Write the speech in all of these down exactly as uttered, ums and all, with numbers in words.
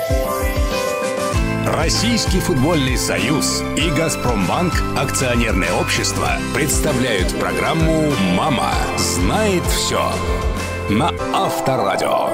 Российский футбольный союз и «Газпромбанк» акционерное общество представляют программу «Мама знает все» на Авторадио.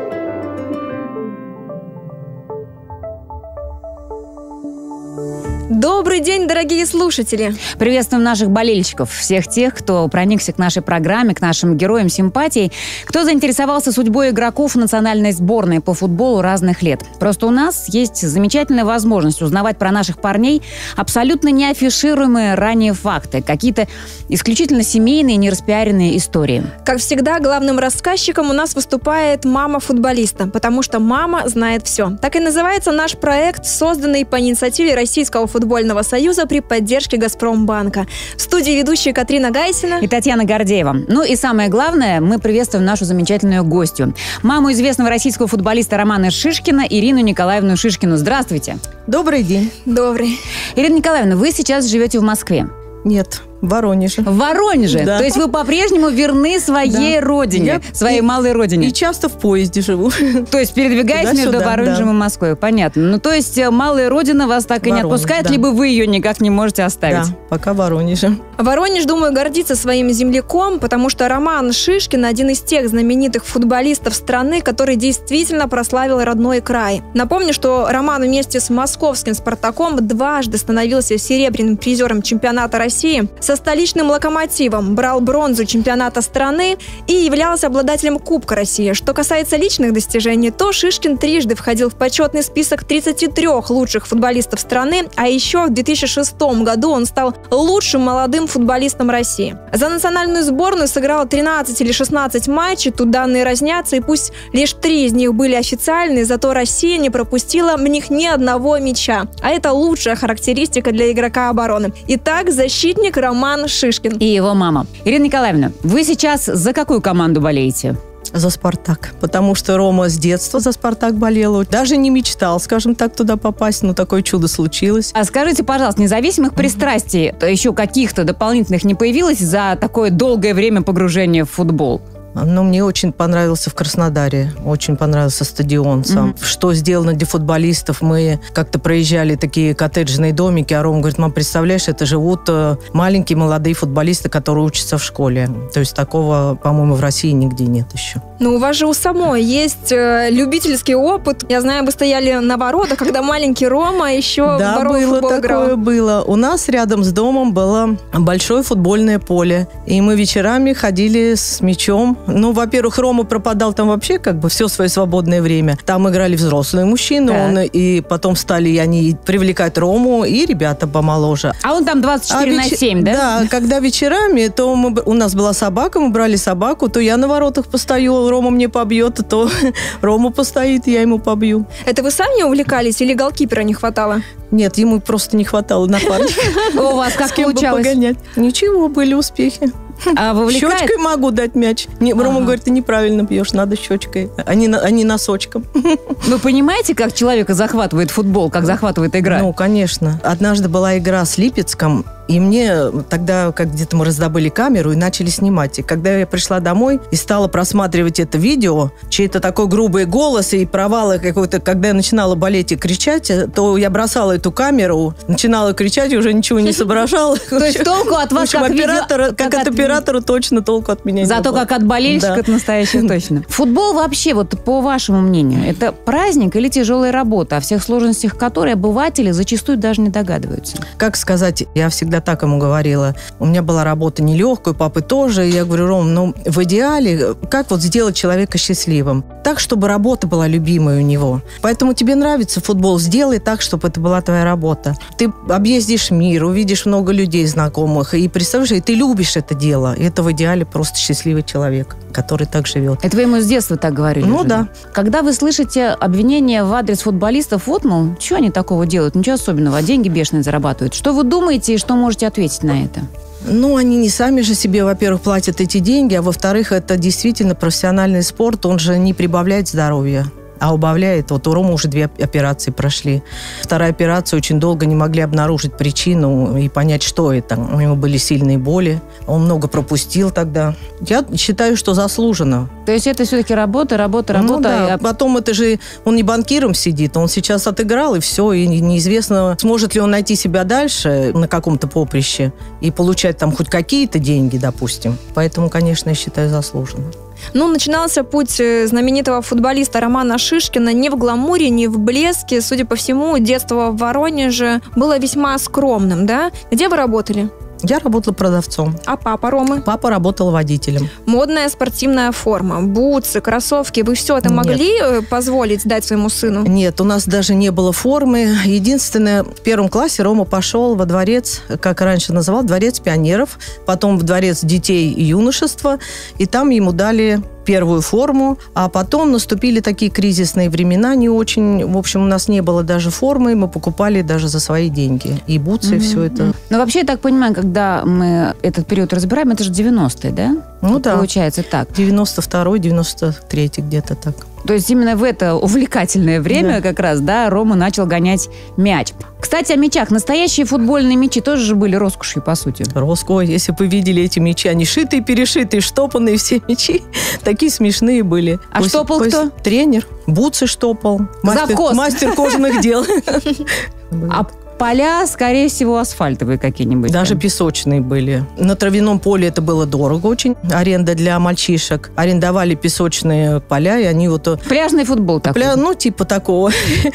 Добрый день, дорогие слушатели! Приветствуем наших болельщиков, всех тех, кто проникся к нашей программе, к нашим героям симпатий, кто заинтересовался судьбой игроков национальной сборной по футболу разных лет. Просто у нас есть замечательная возможность узнавать про наших парней абсолютно неафишируемые ранее факты, какие-то исключительно семейные, нераспиаренные истории. Как всегда, главным рассказчиком у нас выступает мама футболиста, потому что мама знает все. Так и называется наш проект, созданный по инициативе Российского футбольного союза при поддержке «Газпромбанка». В студии ведущие Катрина Гайсина и Татьяна Гордеева. Ну и самое главное, мы приветствуем нашу замечательную гостью, маму известного российского футболиста Романа Шишкина, Ирину Николаевну Шишкину. Здравствуйте. Добрый день. Добрый. Ирина Николаевна, вы сейчас живете в Москве? Нет, в Воронеже. В Воронеже? Да. То есть вы по-прежнему верны своей да. родине, Я своей и, малой родине? И часто в поезде живу. То есть передвигаясь между Воронежем да. и Москвой. Понятно. Ну, то есть малая родина вас так и Воронеж, не отпускает, да. либо вы ее никак не можете оставить? Да, пока в Воронеже. Воронеж, думаю, гордится своим земляком, потому что Роман Шишкин один из тех знаменитых футболистов страны, который действительно прославил родной край. Напомню, что Роман вместе с московским «Спартаком» дважды становился серебряным призером чемпионата России, со столичным «Локомотивом» брал бронзу чемпионата страны и являлся обладателем Кубка России. Что касается личных достижений, то Шишкин трижды входил в почетный список тридцати трёх лучших футболистов страны, а еще в две тысячи шестом году он стал лучшим молодым футболистом России. За национальную сборную сыграл тринадцать или шестнадцать матчей, тут данные разнятся, и пусть лишь три из них были официальные, зато Россия не пропустила в них ни одного мяча. А это лучшая характеристика для игрока обороны. Итак, защитник Роман Шишкин. И его мама. Ирина Николаевна, вы сейчас за какую команду болеете? За «Спартак». Потому что Рома с детства за «Спартак» болел. Даже не мечтал, скажем так, туда попасть, но такое чудо случилось. А скажите, пожалуйста, независимых пристрастий еще каких-то дополнительных не появилось за такое долгое время погружения в футбол? Но мне очень понравился в Краснодаре, очень понравился стадион сам. Mm-hmm. Что сделано для футболистов, мы как-то проезжали такие коттеджные домики, а Рома говорит: мам, представляешь, это живут маленькие молодые футболисты, которые учатся в школе. То есть такого, по-моему, в России нигде нет еще. Ну, у вас же у самой есть э, любительский опыт. Я знаю, вы стояли на воротах, когда маленький Рома еще да, в дворовый футбол играл. Да, такое было. У нас рядом с домом было большое футбольное поле, и мы вечерами ходили с мячом. Ну, во-первых, Рома пропадал там вообще как бы все свое свободное время. Там играли взрослые мужчины, он, и потом стали они привлекать Рому и ребята помоложе. А он там двадцать четыре на семь, да? Да, когда вечерами, то мы, у нас была собака, мы брали собаку, то я на воротах постою, Рома мне побьет, то Рома постоит, я ему побью. Это вы сами увлекались или голкипера не хватало? Нет, ему просто не хватало напарника. У вас как получалось? Ничего, были успехи. А вовлекает? Щечкой могу дать мяч. Не, Рома ага. говорит: ты неправильно бьешь, надо щечкой, а не, а не носочком. Вы понимаете, как человека захватывает футбол, как захватывает игра? Ну, конечно. Однажды была игра с Липецком, и мне тогда, как где-то мы раздобыли камеру и начали снимать. И когда я пришла домой и стала просматривать это видео, чей-то такой грубый голос и провалы какой-то, когда я начинала болеть и кричать, то я бросала эту камеру, начинала кричать и уже ничего не соображала. То есть толку от вас как оператора, как от оператора точно толку от меня не было. Зато как от болельщика от настоящего точно. Футбол вообще, вот по вашему мнению, это праздник или тяжелая работа, о всех сложностях которой обыватели зачастую даже не догадываются? Как сказать, я всегда так ему говорила. У меня была работа нелегкая, у папы тоже. И я говорю: Ром, ну в идеале, как вот сделать человека счастливым? Так, чтобы работа была любимой у него. Поэтому тебе нравится футбол, сделай так, чтобы это была твоя работа. Ты объездишь мир, увидишь много людей знакомых, и представляешь, и ты любишь это дело. И это в идеале просто счастливый человек, который так живет. Это вы ему с детства так говорили? Ну уже? да. Когда вы слышите обвинения в адрес футболистов, вот, мол, что они такого делают? Ничего особенного, а деньги бешеные зарабатывают. Что вы думаете и что можете ответить на это? Ну, они не сами же себе, во-первых, платят эти деньги, а во-вторых, это действительно профессиональный спорт, он же не прибавляет здоровья. а убавляет. Вот у Ромы уже две операции прошли. Вторая операция, очень долго не могли обнаружить причину и понять, что это. У него были сильные боли. Он много пропустил тогда. Я считаю, что заслуженно. То есть это все-таки работа, работа, работа. Ну, да. а... Потом это же он не банкиром сидит, он сейчас отыграл, и все. И неизвестно, сможет ли он найти себя дальше на каком-то поприще и получать там хоть какие-то деньги, допустим. Поэтому, конечно, я считаю, заслуженно. Ну, начинался путь знаменитого футболиста Романа Шишкина не в гламуре, не в блеске. Судя по всему, детство в Воронеже было весьма скромным, да? Где вы работали? Я работала продавцом. А папа Ромы? Папа работал водителем. Модная спортивная форма, бутсы, кроссовки. Вы все это могли Нет. позволить дать своему сыну? Нет, у нас даже не было формы. Единственное, в первом классе Рома пошел во дворец, как раньше называл, дворец пионеров, потом в дворец детей и юношества, и там ему дали первую форму, а потом наступили такие кризисные времена, не очень, в общем, у нас не было даже формы, мы покупали даже за свои деньги. И бутсы, mm-hmm. и все это. Но вообще, я так понимаю, когда мы этот период разбираем, это же девяностые, да? Ну да. Получается так. девяносто второй, девяносто третий, где-то так. То есть именно в это увлекательное время да. как раз, да, Рома начал гонять мяч. Кстати, о мячах. Настоящие футбольные мячи тоже же были роскошью, по сути. Роской, если бы вы видели эти мячи, они шитые, перешитые, штопанные все мячи. Такие смешные были. А пусть, штопал пусть кто? Тренер. Бутсы штопал. Мастер, мастер кожаных дел. А поля, скорее всего, асфальтовые какие-нибудь. Даже песочные были. На травяном поле это было дорого очень. Аренда для мальчишек. Арендовали песочные поля, и они вот... Пляжный футбол такой. Пля... Ну, типа такого.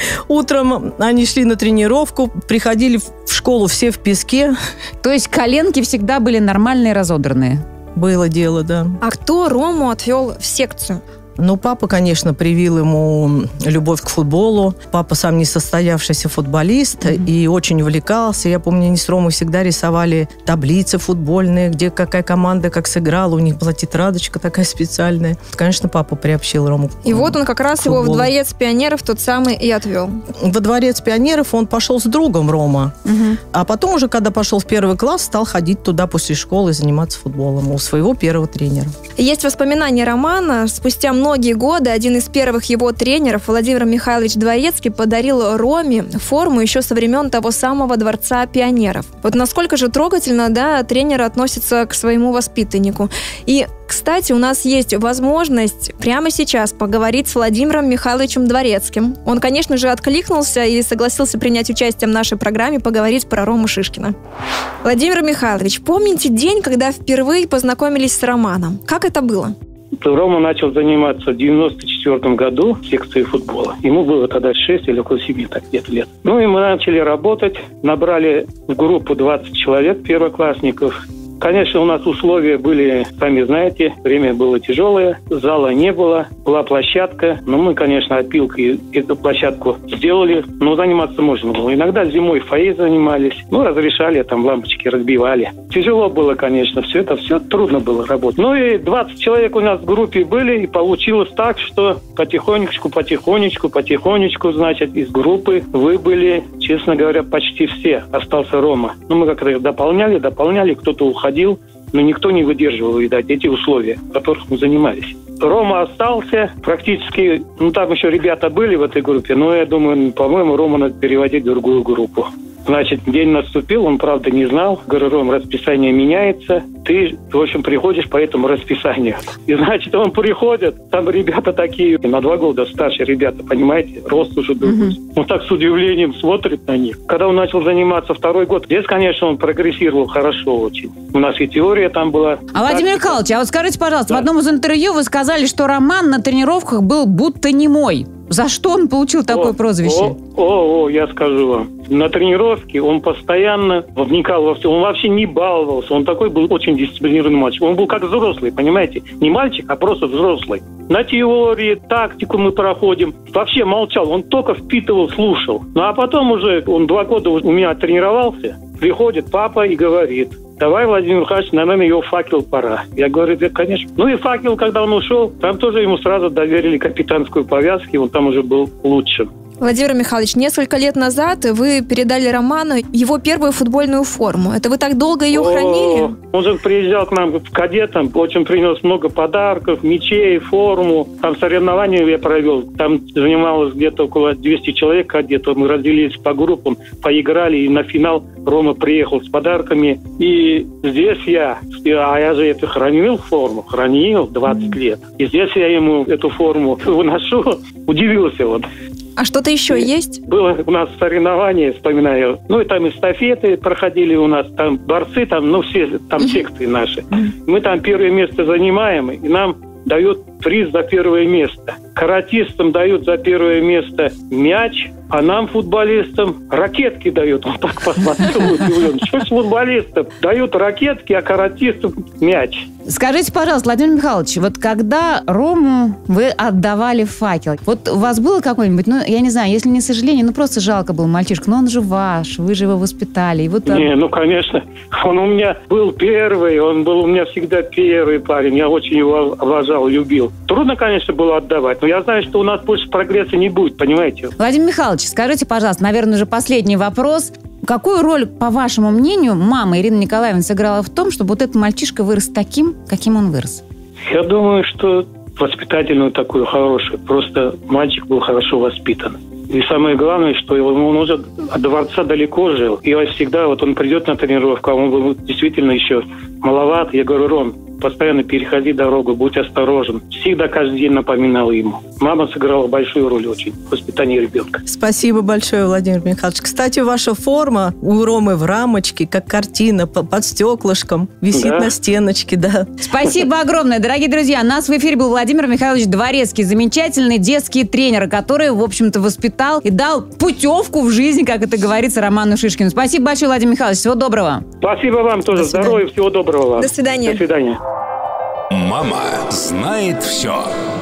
Утром они шли на тренировку, приходили в школу все в песке. То есть коленки всегда были нормальные, разодранные? Было дело, да. А кто Рому отвел в секцию? Ну, папа, конечно, привил ему любовь к футболу. Папа сам несостоявшийся футболист mm-hmm. и очень увлекался. Я помню, они с Ромой всегда рисовали таблицы футбольные, где какая команда как сыграла. У них была тетрадочка такая специальная. Конечно, папа приобщил Рому к футболу. И вот он как раз его в дворец пионеров тот самый и отвел. Во дворец пионеров он пошел с другом Рома. Mm-hmm. А потом уже, когда пошел в первый класс, стал ходить туда после школы и заниматься футболом у своего первого тренера. Есть воспоминания Романа. Спустя многие годы один из первых его тренеров, Владимир Михайлович Дворецкий, подарил Роме форму еще со времен того самого Дворца пионеров. Вот насколько же трогательно, да, тренер относится к своему воспитаннику. И, кстати, у нас есть возможность прямо сейчас поговорить с Владимиром Михайловичем Дворецким. Он, конечно же, откликнулся и согласился принять участие в нашей программе поговорить про Рому Шишкина. Владимир Михайлович, помните день, когда впервые познакомились с Романом? Как это было? Рома начал заниматься в девяносто четвёртом году в секции футбола. Ему было тогда шесть или около семи так, где-то лет. Ну и мы начали работать, набрали в группу двадцать человек, первоклассников. Конечно, у нас условия были, сами знаете, время было тяжелое, зала не было, была площадка. Но мы, конечно, опилкой эту площадку сделали, но заниматься можно было. Иногда зимой в фойе занимались, ну, разрешали, там лампочки разбивали. Тяжело было, конечно, все это, все трудно было работать. Ну и двадцать человек у нас в группе были, и получилось так, что потихонечку, потихонечку, потихонечку, значит, из группы выбыли, честно говоря, почти все. Остался Рома. Ну, мы как-то дополняли, дополняли, кто-то уходил, но никто не выдерживал, видать, эти условия, в которых мы занимались. Рома остался, практически, ну, там еще ребята были в этой группе, но я думаю, по-моему, Рома надо переводить в другую группу. Значит, день наступил, он, правда, не знал. Говорю, Ром, расписание меняется. Ты, в общем, приходишь по этому расписанию. И, значит, он приходит, там ребята такие, на два года старше ребята, понимаете, рост уже другой. Mm-hmm. Он так с удивлением смотрит на них. Когда он начал заниматься второй год, здесь, конечно, он прогрессировал хорошо очень. У нас и теория там была. А, Владимир Михайлович, а вот скажите, пожалуйста, да. в одном из интервью вы сказали, что Роман на тренировках был будто немой. За что он получил такое о, прозвище? О, о, о, я скажу вам. На тренировке он постоянно вникал во все. Он вообще не баловался. Он такой был очень дисциплинированный мальчик. Он был как взрослый, понимаете? Не мальчик, а просто взрослый. На теории, тактику мы проходим. Вообще молчал. Он только впитывал, слушал. Ну а потом уже, он два года у меня тренировался. Приходит папа и говорит: давай, Владимир Михайлович, наверное, его факел пора. Я говорю, да, конечно. Ну и факел, когда он ушел, там тоже ему сразу доверили капитанскую повязку, и он там уже был лучшим. Владимир Михайлович, несколько лет назад вы передали Роману его первую футбольную форму. Это вы так долго ее О, хранили? Он же приезжал к нам в кадетам, очень принес много подарков, мячей, форму. Там соревнования я провел. Там занималось где-то около двухсот человек кадетов. Мы разделились по группам, поиграли, и на финал Рома приехал с подарками. И здесь я, а я же это хранил форму, хранил двадцать лет. И здесь я ему эту форму выношу. Удивился он. А что-то еще есть? Было у нас соревнование, вспоминаю. Ну, и там эстафеты проходили у нас, там борцы, там, ну, все, там секции наши. Мы там первое место занимаем, и нам дают приз за первое место. Каратистам дают за первое место мяч, а нам, футболистам, ракетки дают. Он так посмотрел, удивлен. Что с футболистам? Дают ракетки, а каратистам мяч. Скажите, пожалуйста, Владимир Михайлович, вот когда Рому вы отдавали факел, вот у вас было какое-нибудь, ну, я не знаю, если не сожаление, ну, просто жалко был мальчишка, но он же ваш, вы же его воспитали. И вот, не, ну, конечно, он у меня был первый, он был у меня всегда первый парень, я очень его обожал, любил. Трудно, конечно, было отдавать, но я знаю, что у нас больше прогресса не будет, понимаете? Владимир Михайлович, скажите, пожалуйста, наверное, уже последний вопрос. Какую роль, по вашему мнению, мама Ирина Николаевна сыграла в том, чтобы вот этот мальчишка вырос таким, каким он вырос? Я думаю, что воспитательную такую хорошую. Просто мальчик был хорошо воспитан. И самое главное, что он уже от дворца далеко жил. И всегда, вот он придет на тренировку, а он был действительно еще маловат. Я говорю: Ром, постоянно переходи дорогу, будь осторожен. Всегда каждый день напоминал ему. Мама сыграла большую роль очень в воспитании ребенка. Спасибо большое, Владимир Михайлович. Кстати, ваша форма у Ромы в рамочке, как картина, под стеклышком, висит Да. на стеночке, да. Спасибо огромное, дорогие друзья. У нас в эфире был Владимир Михайлович Дворецкий, замечательный детский тренер, который, в общем-то, воспитал и дал путевку в жизнь, как это говорится, Роману Шишкину. Спасибо большое, Владимир Михайлович. Всего доброго. Спасибо вам тоже. До свидания. Здоровья, всего доброго вам. До свидания. До свидания. Мама знает все.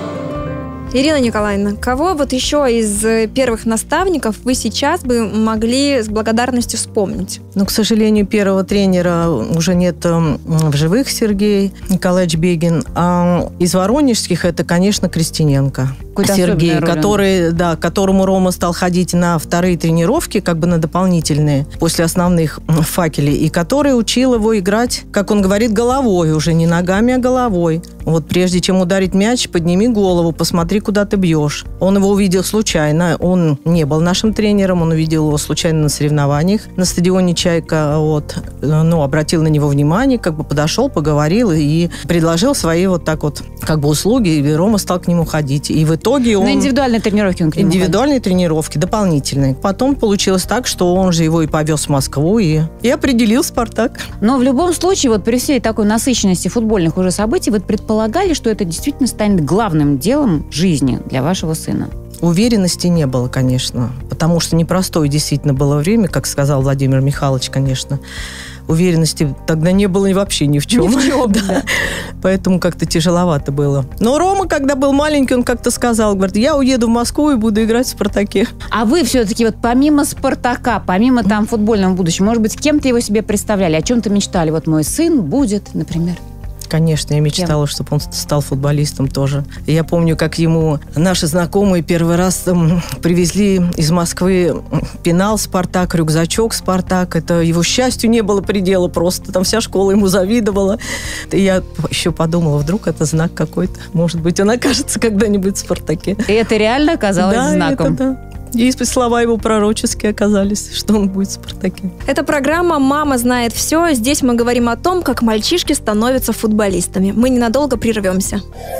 Ирина Николаевна, кого вот еще из э, первых наставников вы сейчас бы могли с благодарностью вспомнить? Но, к сожалению, первого тренера уже нет э, в живых, Сергей Николаевич Бегин. А из воронежских это, конечно, Крестиненко. Какую-то Сергей, особенную роль он. который, да, которому Рома стал ходить на вторые тренировки, как бы на дополнительные, после основных в «Факеле», и который учил его играть, как он говорит, головой, уже не ногами, а головой. Вот прежде чем ударить мяч, подними голову, посмотри, куда ты бьешь. Он его увидел случайно, он не был нашим тренером, он увидел его случайно на соревнованиях на стадионе «Чайка», вот, ну, обратил на него внимание, как бы подошел, поговорил и предложил свои вот так вот, как бы услуги, и Рома стал к нему ходить. И в итоге он... На индивидуальные тренировки он к нему Индивидуальные тренировки, дополнительные. Потом получилось так, что он же его и повез в Москву, и, и определил «Спартак». Но в любом случае, вот при всей такой насыщенности футбольных уже событий, вы предполагали, что это действительно станет главным делом жизни для вашего сына? Уверенности не было, конечно, потому что непростое действительно было время, как сказал Владимир Михайлович, конечно. Уверенности тогда не было вообще ни в чем. Ни в чем, да. да. Поэтому как-то тяжеловато было. Но Рома, когда был маленький, он как-то сказал, говорит, я уеду в Москву и буду играть в «Спартаке». А вы все-таки вот помимо «Спартака», помимо там футбольного будущего, может быть, с кем-то его себе представляли, о чем-то мечтали? Вот мой сын будет, например. Конечно, я мечтала, чтобы он стал футболистом тоже. Я помню, как ему наши знакомые первый раз там привезли из Москвы пенал «Спартак», рюкзачок «Спартак». Это его счастью не было предела просто. Там вся школа ему завидовала. И я еще подумала, вдруг это знак какой-то. Может быть, он окажется когда-нибудь в «Спартаке». И это реально оказалось да, знаком. Это, да. И слова его пророческие оказались, что он будет в «Спартаке». Это программа «Мама знает все». Здесь мы говорим о том, как мальчишки становятся футболистами. Мы ненадолго прервемся.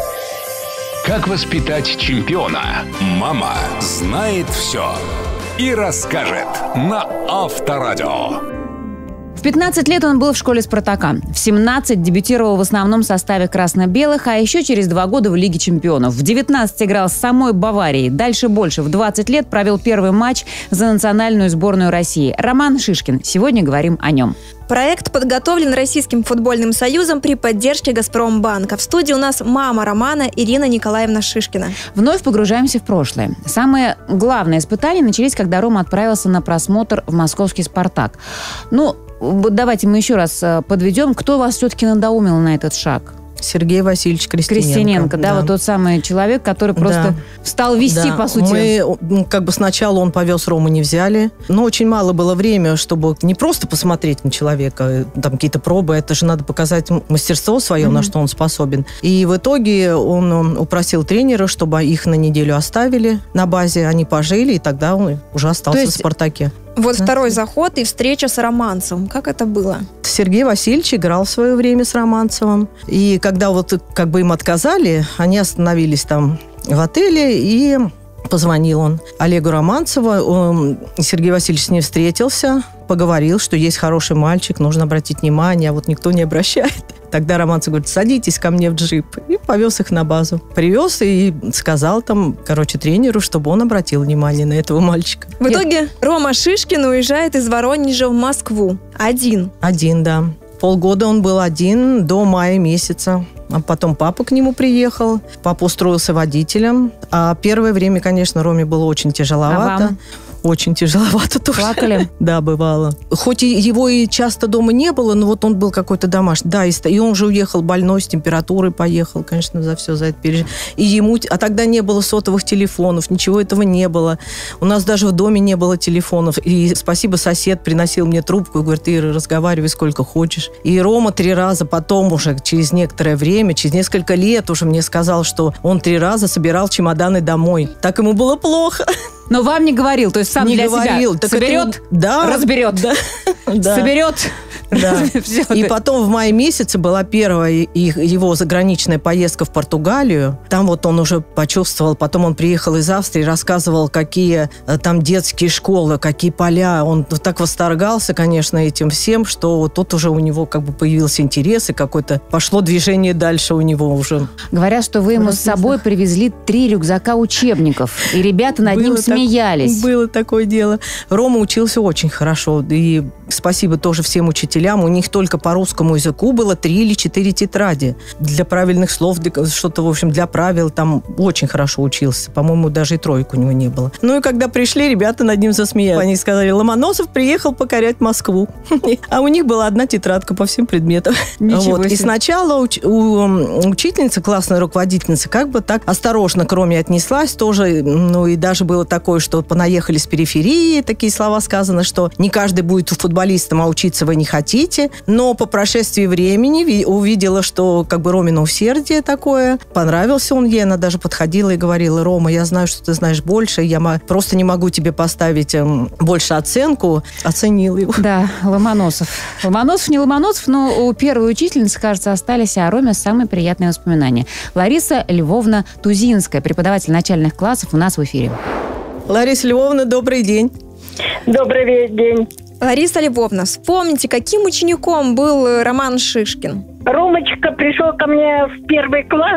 Как воспитать чемпиона? Мама знает все. И расскажет на Авторадио. В пятнадцать лет он был в школе «Спартака». В семнадцать дебютировал в основном составе красно-белых, а еще через два года в Лиге чемпионов. В девятнадцать играл с самой Баварией. Дальше больше. В двадцать лет провел первый матч за национальную сборную России. Роман Шишкин. Сегодня говорим о нем. Проект подготовлен Российским футбольным союзом при поддержке «Газпромбанка». В студии у нас мама Романа Ирина Николаевна Шишкина. Вновь погружаемся в прошлое. Самые главные испытания начались, когда Рома отправился на просмотр в московский «Спартак». Ну, давайте мы еще раз подведем. Кто вас все-таки надоумил на этот шаг? Сергей Васильевич Крестиненко. Крестиненко, да, да, вот тот самый человек, который просто да. стал вести, да. по сути. Мы, как бы сначала он повез, Рому не взяли, но очень мало было времени, чтобы не просто посмотреть на человека, там какие-то пробы, это же надо показать мастерство свое, mm-hmm. на что он способен. И в итоге он упросил тренера, чтобы их на неделю оставили на базе, они пожили, и тогда он уже остался есть... в «Спартаке». Вот да. второй заход и встреча с Романцевым. Как это было? Сергей Васильевич играл в свое время с Романцевым. И когда вот как бы им отказали, они остановились там в отеле, и позвонил он Олегу Романцеву. Он, Сергей Васильевич с ним встретился, поговорил, что есть хороший мальчик, нужно обратить внимание, а вот никто не обращает. Тогда Романцев говорит, садитесь ко мне в джип. И повез их на базу. Привез и сказал там, короче, тренеру, чтобы он обратил внимание на этого мальчика. В итоге Рома Шишкин уезжает из Воронежа в Москву. Один. Один, да. Полгода он был один до мая месяца. А потом папа к нему приехал. Папа устроился водителем. А первое время, конечно, Роме было очень тяжеловато. А вам? Очень тяжеловато тоже. Плакали? Да, бывало. Хоть и его и часто дома не было, но вот он был какой-то домашний. Да, и, и он же уехал больной, с температурой поехал, конечно, за все за это пережил. И ему... А тогда не было сотовых телефонов, ничего этого не было. У нас даже в доме не было телефонов. И спасибо, сосед приносил мне трубку и говорит, ты разговаривай сколько хочешь. И Рома три раза потом уже, через некоторое время, через несколько лет уже мне сказал, что он три раза собирал чемоданы домой. Так ему было плохо. Но вам не говорил, то есть сам не для говорил. себя Так соберет, это... да. разберет, да. Да. соберет. Да. И потом в мае месяце была первая его заграничная поездка в Португалию. Там вот он уже почувствовал, потом он приехал из Австрии, рассказывал, какие там детские школы, какие поля. Он так восторгался, конечно, этим всем, что вот тут уже у него как бы появился интерес, и какое-то пошло движение дальше у него уже. Говорят, что вы ему с собой привезли три рюкзака учебников, и ребята над ним смеялись. Было такое дело. Рома учился очень хорошо, и спасибо тоже всем учителям. У них только по русскому языку было три или четыре тетради. Для правильных слов, для, что-то, в общем, для правил там очень хорошо учился. По-моему, даже и тройку у него не было. Ну и когда пришли, ребята над ним засмеялись. Они сказали, Ломоносов приехал покорять Москву. А у них была одна тетрадка по всем предметам. Вот. И сначала уч- у, учительница, классная руководительница, как бы так осторожно к Роме отнеслась тоже. Ну и даже было такое, что понаехали с периферии, такие слова сказаны, что не каждый будет футболистом, а учиться вы не хотите. Но по прошествии времени увидела, что как бы Ромина усердие такое. Понравился он ей, она даже подходила и говорила, Рома, я знаю, что ты знаешь больше, я просто не могу тебе поставить больше оценку. Оценил его. Да, Ломоносов. Ломоносов не Ломоносов, но у первой учительницы, кажется, остались о Роме самые приятные воспоминания. Лариса Львовна Тузинская, преподаватель начальных классов, у нас в эфире. Лариса Львовна, добрый день. Добрый день. Лариса Львовна, вспомните, каким учеником был Роман Шишкин? Ромочка пришел ко мне в первый класс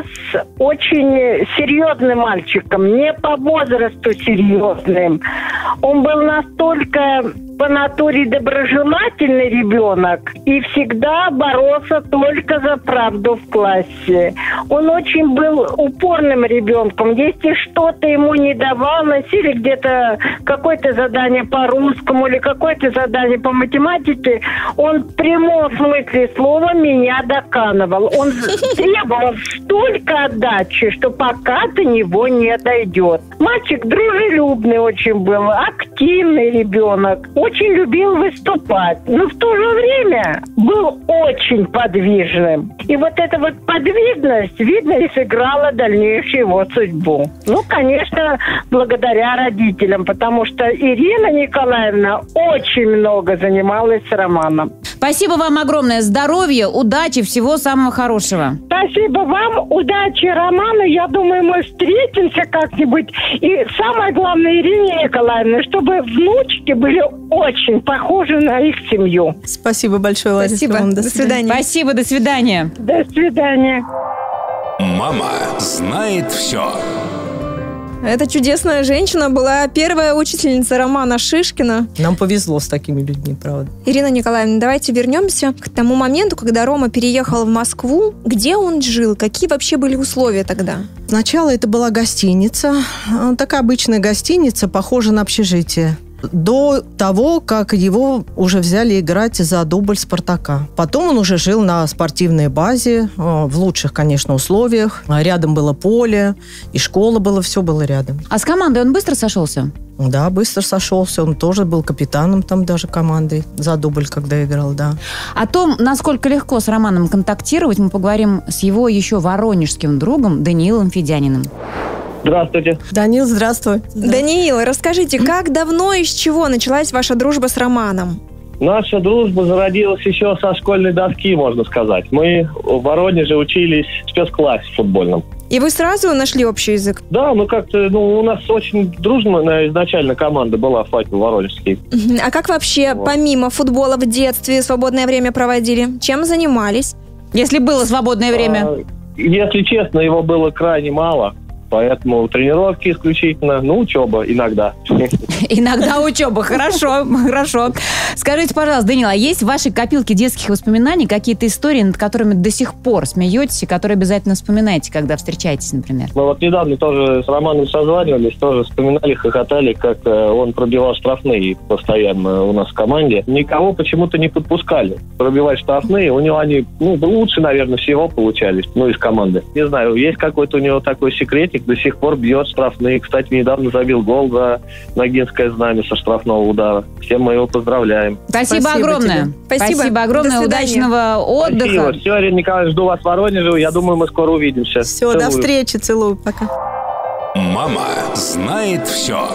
очень серьезным мальчиком, не по возрасту серьезным. Он был настолько по натуре доброжелательный ребенок и всегда боролся только за правду в классе. Он очень был упорным ребенком. Если что-то ему не давалось, или где-то какое-то задание по русскому, или какое-то задание по математике, он в прямом смысле слова меня доканывал. Он требовал столько отдачи, что пока до него не дойдет. Мальчик дружелюбный очень был, активный ребенок. Очень любил выступать, но в то же время был очень подвижным. И вот эта вот подвижность, видно, и сыграла дальнейшую его судьбу. Ну, конечно, благодаря родителям, потому что Ирина Николаевна очень много занималась с Романом. Спасибо вам огромное. Здоровья, удачи, всего самого хорошего. Спасибо вам, удачи Роману. Я думаю, мы встретимся как-нибудь. И самое главное, Ирине Николаевне, чтобы внучки были очень похожи на их семью. Спасибо большое, Лариса. Спасибо. Вам. До свидания. Спасибо, до свидания. До свидания. Мама знает все. Эта чудесная женщина была первая учительница Романа Шишкина. Нам повезло с такими людьми, правда. Ирина Николаевна, давайте вернемся к тому моменту, когда Рома переехал в Москву. Где он жил? Какие вообще были условия тогда? Сначала это была гостиница. Такая обычная гостиница, похожа на общежитие. до того, как его уже взяли играть за дубль «Спартака». Потом он уже жил на спортивной базе, в лучших, конечно, условиях. Рядом было поле, и школа была, все было рядом. А с командой он быстро сошелся? Да, быстро сошелся. Он тоже был капитаном там даже команды за дубль, когда играл, да. О том, насколько легко с Романом контактировать, мы поговорим с его еще воронежским другом Даниилом Федяниным. Здравствуйте. Даниил, здравствуй. Даниил, расскажите, как давно и с чего началась ваша дружба с Романом? Наша дружба зародилась еще со школьной доски, можно сказать. Мы в Воронеже учились в спецклассе футбольном. И вы сразу нашли общий язык? Да, мы как-то, ну, у нас очень дружная изначально команда была «Факел» воронежский. А как вообще, вот, помимо футбола в детстве, свободное время проводили? Чем занимались? Если было свободное время. А, если честно, его было крайне мало. Поэтому тренировки исключительно, ну, учеба иногда. Иногда учеба, хорошо, хорошо. Скажите, пожалуйста, Даниил, а есть в вашей копилке детских воспоминаний какие-то истории, над которыми до сих пор смеетесь и которые обязательно вспоминаете, когда встречаетесь, например? Мы вот недавно тоже с Романом созванивались, тоже вспоминали, хохотали, как он пробивал штрафные постоянно у нас в команде. Никого почему-то не подпускали пробивать штрафные. У него они, ну, лучше, наверное, всего получались, ну, из команды. Не знаю, есть какой-то у него такой секретик, до сих пор бьет штрафные. Кстати, недавно забил гол за Ногинское знамя со штрафного удара. Всем мы его поздравляем. Спасибо, Спасибо огромное. тебе. Спасибо. Спасибо огромное. Удачного отдыха. Спасибо. Все, Ирина Николаевна, жду вас в Воронеже. Я думаю, мы скоро увидимся. Все, Целую. до встречи, целую, пока. Мама знает все.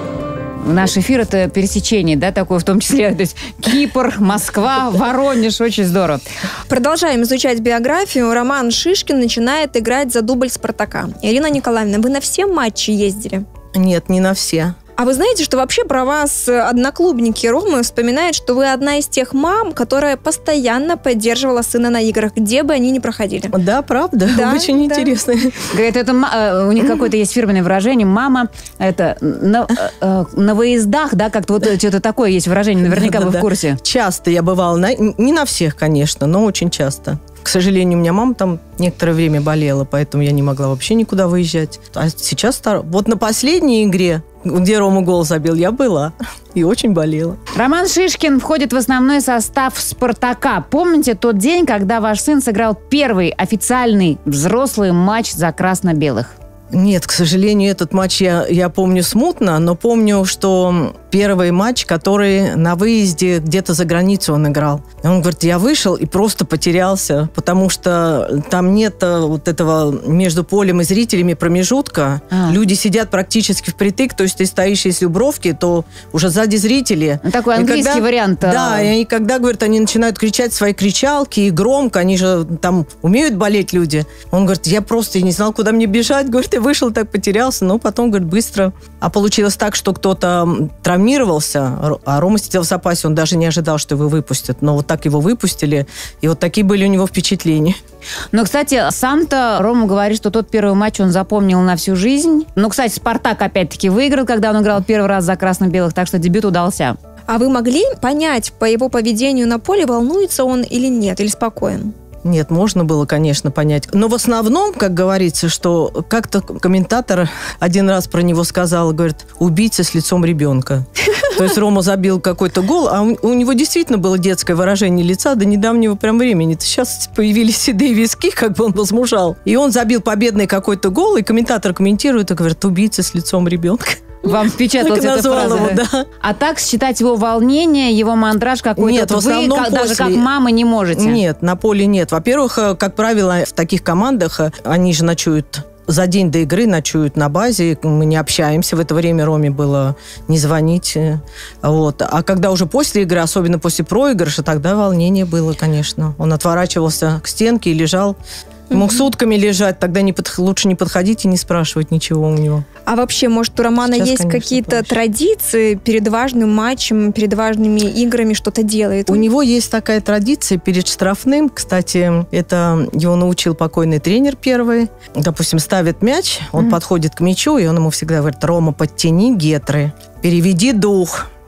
Наш эфир — это пересечение, да, такое в том числе. То есть Кипр, Москва, Воронеж. Очень здорово. Продолжаем изучать биографию. Роман Шишкин начинает играть за дубль «Спартака». Ирина Николаевна, вы на все матчи ездили? Нет, не на все. А вы знаете, что вообще про вас одноклубники Ромы вспоминают, что вы одна из тех мам, которая постоянно поддерживала сына на играх, где бы они ни проходили? Да, правда? Да, Очень да. интересно. Говорит, это ма- у них какое-то есть фирменное выражение. Мама, это на, э, на выездах, да, как-то вот что-то такое есть выражение. Наверняка вы в курсе. Часто я бывала, на, не на всех, конечно, но очень часто. К сожалению, у меня мама там некоторое время болела, поэтому я не могла вообще никуда выезжать. А сейчас, стар... вот на последней игре, где Рома гол забил, я была и очень болела. Роман Шишкин входит в основной состав «Спартака». Помните тот день, когда ваш сын сыграл первый официальный взрослый матч за красно-белых? Нет, к сожалению, этот матч я, я помню смутно, но помню, что первый матч, который на выезде где-то за границу он играл. И он говорит, я вышел и просто потерялся, потому что там нет вот этого между полем и зрителями промежутка. А. Люди сидят практически впритык, то есть ты стоишь, если у бровки, то уже сзади зрители. Такой английский И когда, вариант. Да, и они, когда, говорят, они начинают кричать свои кричалки и громко, они же там умеют болеть люди. Он говорит, я просто не знал, куда мне бежать, говорит, я вышел, так потерялся, но потом, говорит, быстро. А получилось так, что кто-то травмировался, а Рома сидел в запасе, он даже не ожидал, что его выпустят. Но вот так его выпустили, и вот такие были у него впечатления. Но, кстати, сам-то Рома говорит, что тот первый матч он запомнил на всю жизнь. Ну, кстати, «Спартак» опять-таки выиграл, когда он играл первый раз за красно-белых, так что дебют удался. А вы могли понять по его поведению на поле, волнуется он или нет, или спокоен? Нет, можно было, конечно, понять. Но в основном, как говорится, что как-то комментатор один раз про него сказал, говорит, убийца с лицом ребенка. То есть Рома забил какой-то гол, а у него действительно было детское выражение лица до недавнего прям времени. Сейчас появились седые виски, как бы он возмужал. И он забил победный какой-то гол, и комментатор комментирует и говорит, убийца с лицом ребенка. Вам впечаталась эта фраза? Его, да. А так считать его волнение, его мандраж какой-то, нет, вот в основном вы после... даже как мама не можете? Нет, на поле нет. Во-первых, как правило, в таких командах они же ночуют за день до игры, ночуют на базе, мы не общаемся. В это время Роме было не звонить. Вот. А когда уже после игры, особенно после проигрыша, тогда волнение было, конечно. Он отворачивался к стенке и лежал. Мог сутками лежать, тогда не под... лучше не подходить и не спрашивать ничего у него. А вообще, может, у Романа Сейчас, есть конечно, какие-то проще. традиции перед важным матчем, перед важными играми что-то делает? У него есть такая традиция перед штрафным. Кстати, это его научил покойный тренер первый. Допустим, ставит мяч, он mm-hmm. подходит к мячу, и он ему всегда говорит, Рома, подтяни гетры, переведи дух.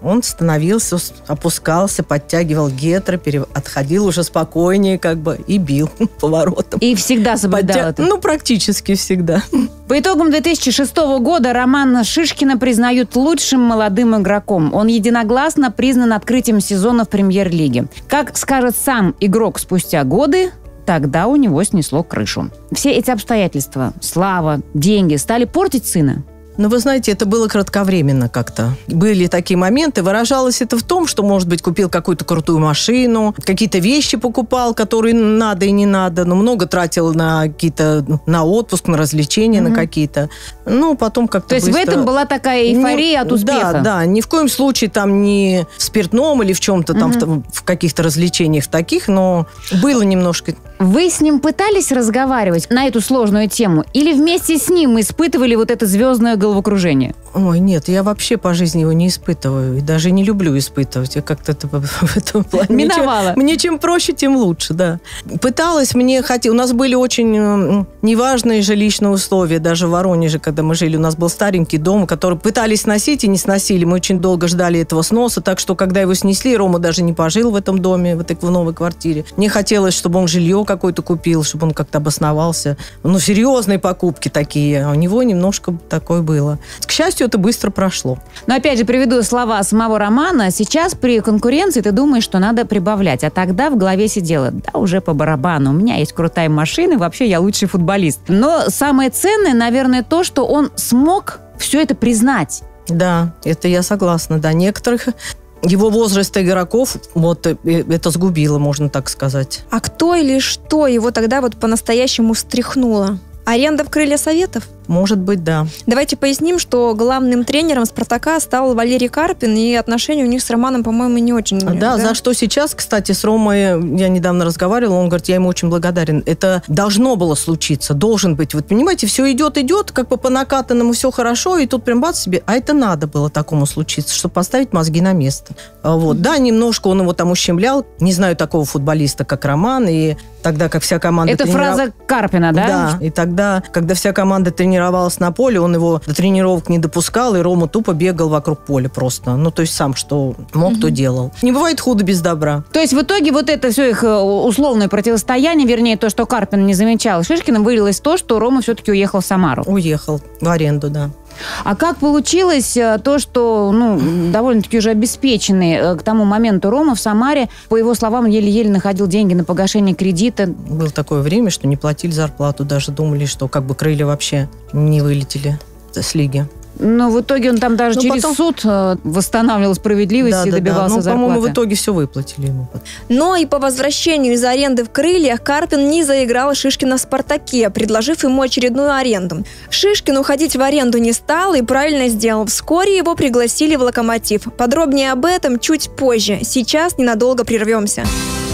Он становился, опускался, подтягивал гетры, пере... отходил уже спокойнее как бы и бил поворотом. И всегда соблюдал Подтя... это? Ну, практически всегда. По итогам две тысячи шестого года Романа Шишкина признают лучшим молодым игроком. Он единогласно признан открытием сезона в премьер-лиге. Как скажет сам игрок спустя годы, тогда у него снесло крышу. Все эти обстоятельства, слава, деньги стали портить сына? Ну, вы знаете, это было кратковременно как-то. Были такие моменты. Выражалось это в том, что, может быть, купил какую-то крутую машину, какие-то вещи покупал, которые надо и не надо, но много тратил на какие-то, на отпуск, на развлечения, mm-hmm. на какие-то. Ну, потом как-то То есть быстро... в этом была такая эйфория ну, от успеха? Да, да. Ни в коем случае там не в спиртном или в чем-то там, mm-hmm. в, в каких-то развлечениях таких, но было немножко... Вы с ним пытались разговаривать на эту сложную тему? Или вместе с ним испытывали вот это звездное головокружение? Ой, нет, я вообще по жизни его не испытываю. И даже не люблю испытывать. Я как-то это, в этом плане... Миновала. Мне, мне чем проще, тем лучше, да. Пыталась, мне хотелось... У нас были очень неважные жилищные условия. Даже в Воронеже, когда мы жили, у нас был старенький дом, который пытались сносить и не сносили. Мы очень долго ждали этого сноса. Так что, когда его снесли, Рома даже не пожил в этом доме, в этой в новой квартире. Мне хотелось, чтобы он жилье какое-то купил, чтобы он как-то обосновался. Ну, серьезные покупки такие. А у него немножко такое было. К счастью, это быстро прошло. Но опять же приведу слова самого Романа. Сейчас при конкуренции ты думаешь, что надо прибавлять. А тогда в голове сидело: да уже по барабану. У меня есть крутая машина, вообще я лучший футболист. Но самое ценное, наверное, то, что он смог все это признать. Да, это я согласна. Да, некоторых... Его возраста игроков вот это сгубило, можно так сказать. А кто или что его тогда вот по-настоящему встряхнуло? Аренда в крылья Советов? Может быть, да. Давайте поясним, что главным тренером «Спартака» стал Валерий Карпин, и отношения у них с Романом, по-моему, не очень. Да, да, за что сейчас, кстати, с Ромой я недавно разговаривала, он говорит, я ему очень благодарен. Это должно было случиться, должен быть. Вот понимаете, все идет, идет, как бы по накатанному все хорошо, и тут прям бац себе, а это надо было такому случиться, чтобы поставить мозги на место. Вот. Mm-hmm. Да, немножко он его там ущемлял. Не знаю такого футболиста, как Роман, и тогда, как вся команда... Это трениров... фраза Карпина, да? Да, и тогда, когда вся команда тренировалась на поле, он его до тренировок не допускал, и Рома тупо бегал вокруг поля просто. Ну, то есть сам что мог, mm-hmm. то делал. Не бывает худо без добра. То есть в итоге вот это все их условное противостояние, вернее, то, что Карпин не замечал Шишкина, вылилось в то, что Рома все-таки уехал в Самару. Уехал в аренду, да. А как получилось то, что, ну, довольно-таки уже обеспеченный к тому моменту Рома в Самаре, по его словам, еле-еле находил деньги на погашение кредита? Было такое время, что не платили зарплату, даже думали, что как бы крылья вообще не вылетели с лиги. Но в итоге он там даже Но через потом... суд восстанавливал справедливость да, и да, добивался да. Ну, зарплаты. по-моему, в итоге все выплатили ему. Но и по возвращению из аренды в крыльях Карпин не заиграл Шишкина в «Спартаке», предложив ему очередную аренду. Шишкин уходить в аренду не стал и правильно сделал. Вскоре его пригласили в «Локомотив». Подробнее об этом чуть позже. Сейчас ненадолго прервемся.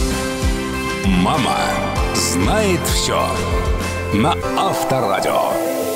Мама знает все на Авторадио.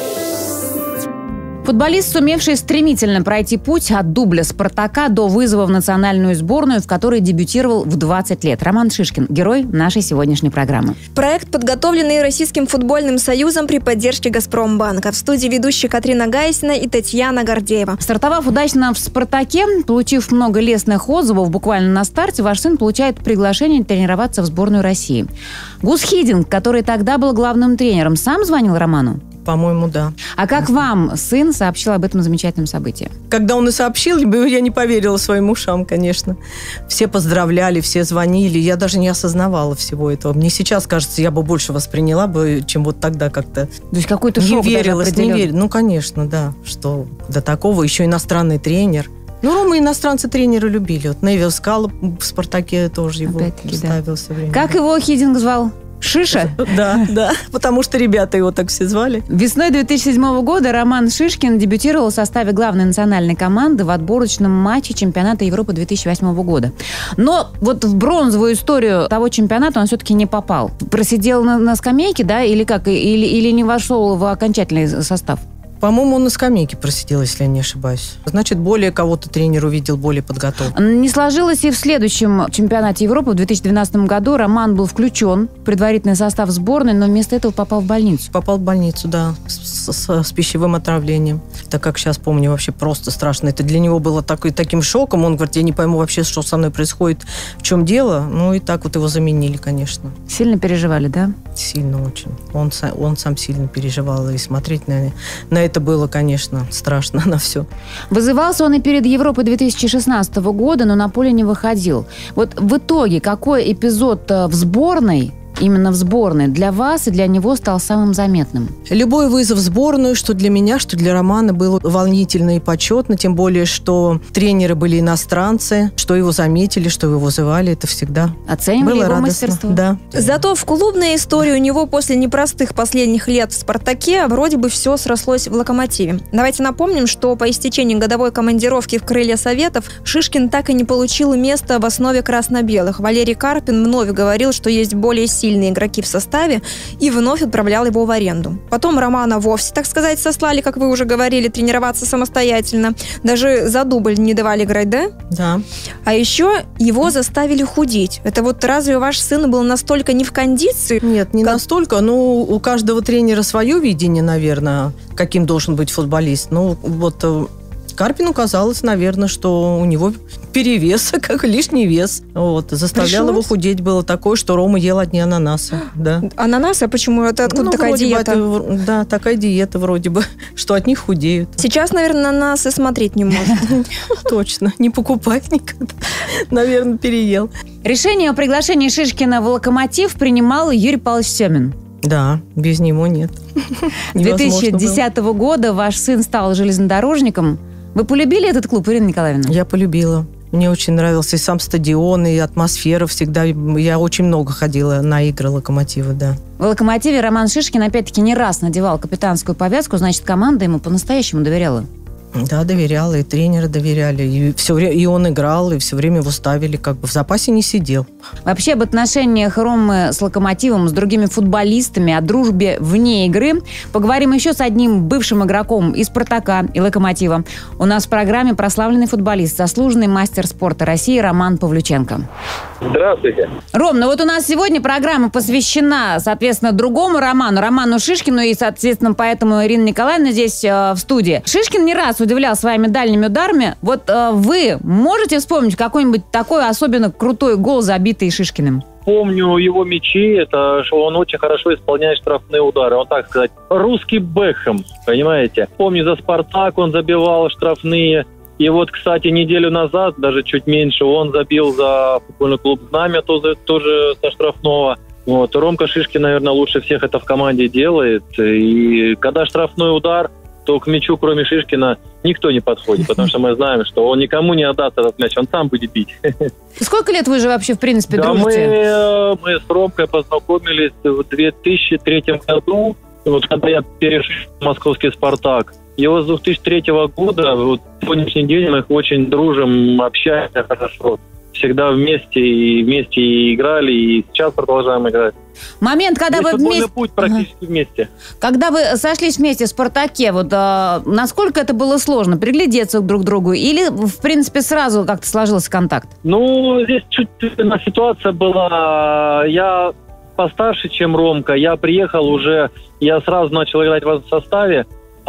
Футболист, сумевший стремительно пройти путь от дубля «Спартака» до вызова в национальную сборную, в которой дебютировал в двадцать лет. Роман Шишкин – герой нашей сегодняшней программы. Проект, подготовленный Российским футбольным союзом при поддержке «Газпромбанка». В студии ведущие Катрина Гайсина и Татьяна Гордеева. Стартовав удачно в «Спартаке», получив много лестных отзывов буквально на старте, ваш сын получает приглашение тренироваться в сборную России. Гус Хидинг, который тогда был главным тренером, сам звонил Роману? По-моему, да. А как вам сын сообщил об этом замечательном событии? Когда он и сообщил, я не поверила своим ушам, конечно. Все поздравляли, все звонили. Я даже не осознавала всего этого. Мне сейчас кажется, я бы больше восприняла бы, чем вот тогда как-то. То есть какой-то шок не верилась, даже не верилась. Ну, конечно, да. Что до такого еще иностранный тренер. Ну, Рома иностранцы тренеры любили. Вот Невил Скала в «Спартаке» тоже его ставил да. все время. Как его Хидинг звал? Шиша? Да, да, потому что ребята его так все звали. Весной две тысячи седьмого года Роман Шишкин дебютировал в составе главной национальной команды в отборочном матче чемпионата Европы две тысячи восьмого года. Но вот в бронзовую историю того чемпионата он все-таки не попал. Просидел на, на скамейке, да, или как? Или, или не вошел в окончательный состав? По-моему, он на скамейке просидел, если я не ошибаюсь. Значит, более кого-то тренер увидел, более подготовленным. Не сложилось и в следующем чемпионате Европы в две тысячи двенадцатом году. Роман был включен в предварительный состав сборной, но вместо этого попал в больницу. Попал в больницу, да, с, с, с пищевым отравлением. Так как сейчас помню, вообще просто страшно. Это для него было такой, таким шоком. Он говорит, я не пойму вообще, что со мной происходит, в чем дело. Ну и так вот его заменили, конечно. Сильно переживали, да? Сильно очень. Он, он сам сильно переживал. И смотреть на, на это было, конечно, страшно на все. Вызывался он и перед Европой две тысячи шестнадцатого года, но на поле не выходил. Вот в итоге какой эпизод в сборной, именно в сборной, для вас и для него стал самым заметным? Любой вызов в сборную, что для меня, что для Романа, было волнительно и почетно, тем более, что тренеры были иностранцы, что его заметили, что его вызывали, это всегда оценивали было его радостно. мастерство? Да. Зато в клубной истории у него после непростых последних лет в «Спартаке» вроде бы все срослось в «Локомотиве». Давайте напомним, что по истечении годовой командировки в «Крылья Советов» Шишкин так и не получил место в основе красно-белых. Валерий Карпин вновь говорил, что есть более сильные игроки в составе, и вновь отправлял его в аренду. Потом Романа вовсе, так сказать, сослали, как вы уже говорили, тренироваться самостоятельно. Даже за дубль не давали играть, да? Да. А еще его заставили худеть. Это вот разве ваш сын был настолько не в кондиции? Нет, не как... настолько. Ну, у каждого тренера свое видение, наверное, каким должен быть футболист. Ну, вот Карпину казалось, наверное, что у него перевес, как лишний вес. Вот. Заставлял Пришлось? его худеть. Было такое, что Рома ел одни ананасы. Да. Ананасы? А почему? Это откуда Ну, такая вроде бы диета? это- да, такая диета вроде бы, что от них худеют. Сейчас, наверное, ананасы смотреть не может. Точно. Не покупать никогда. Наверное, переел. Решение о приглашении Шишкина в «Локомотив» принимал Юрий Павлович Семин. Да, без него нет. С две тысячи десятого года ваш сын стал железнодорожником. Вы полюбили этот клуб, Ирина Николаевна? Я полюбила. Мне очень нравился и сам стадион, и атмосфера всегда. Я очень много ходила на игры «Локомотива», да. В «Локомотиве» Роман Шишкин опять-таки не раз надевал капитанскую повязку, значит, команда ему по-настоящему доверяла. Да, доверяла, и тренеры доверяли, и, все время, и он играл, и все время его ставили, как бы в запасе не сидел. Вообще об отношениях Ромы с «Локомотивом», с другими футболистами, о дружбе вне игры поговорим еще с одним бывшим игроком и «Спартака», и «Локомотива». У нас в программе прославленный футболист, заслуженный мастер спорта России Роман Павлюченко. Здравствуйте. Ром, ну вот у нас сегодня программа посвящена, соответственно, другому Роману, Роману Шишкину, и, соответственно, поэтому Ирина Николаевна здесь э, в студии. Шишкин не раз удивлял своими дальними ударами. Вот э, вы можете вспомнить какой-нибудь такой особенно крутой гол, забитый Шишкиным? Помню его мячи, это что он очень хорошо исполняет штрафные удары. Он, так сказать, русский Бекхэм, понимаете? Помню, за «Спартак» он забивал штрафные. И вот, кстати, неделю назад, даже чуть меньше, он забил за футбольный клуб «Знамя», тоже, тоже со штрафного. Вот. Ромка Шишкин, наверное, лучше всех это в команде делает. И когда штрафной удар, то к мячу, кроме Шишкина, никто не подходит, потому что мы знаем, что он никому не отдаст этот мяч, он сам будет бить. Сколько лет вы же вообще, в принципе, да, дружите? Мы, мы с Ромкой познакомились в две тысячи третьем году, вот когда я перешел в московский «Спартак». Его с две тысячи третьего года, вот сегодняшний день мы очень дружим, общаемся хорошо. Всегда вместе, и вместе и играли, и сейчас продолжаем играть. Момент, когда Весь вы футбольный вместе... путь практически Ага. вместе. Когда вы сошлись вместе в «Спартаке», вот а, насколько это было сложно? Приглядеться друг к другу? Или, в принципе, сразу как-то сложился контакт? Ну, здесь чуть на ситуация была. Я постарше, чем Ромка. Я приехал уже, я сразу начал играть в составе,